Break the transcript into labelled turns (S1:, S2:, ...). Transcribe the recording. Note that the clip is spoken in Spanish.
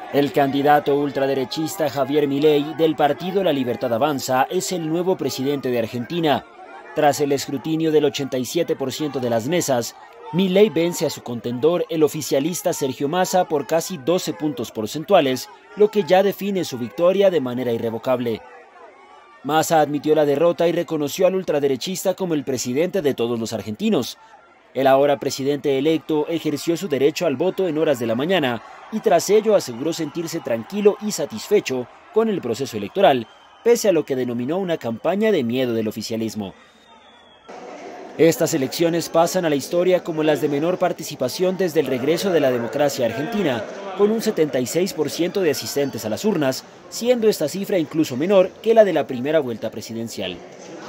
S1: El candidato ultraderechista Javier Milei del partido La Libertad Avanza es el nuevo presidente de Argentina. Tras el escrutinio del 87% de las mesas, Milei vence a su contendor, el oficialista Sergio Massa, por casi 12 puntos porcentuales, lo que ya define su victoria de manera irrevocable. Massa admitió la derrota y reconoció al ultraderechista como el presidente de todos los argentinos. El ahora presidente electo ejerció su derecho al voto en horas de la mañana y tras ello aseguró sentirse tranquilo y satisfecho con el proceso electoral, pese a lo que denominó una campaña de miedo del oficialismo. Estas elecciones pasan a la historia como las de menor participación desde el regreso de la democracia argentina, con un 76% de asistentes a las urnas, siendo esta cifra incluso menor que la de la primera vuelta presidencial.